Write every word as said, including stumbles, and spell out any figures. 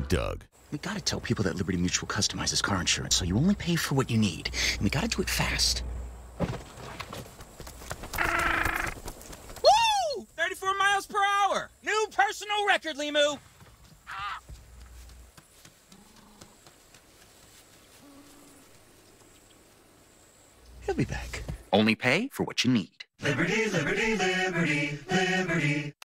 Big Doug. We gotta tell people that Liberty Mutual customizes car insurance, so you only pay for what you need. And we gotta do it fast. Woo! thirty-four miles per hour! New personal record, Limu! He'll be back. Only pay for what you need. Liberty, liberty, liberty, liberty.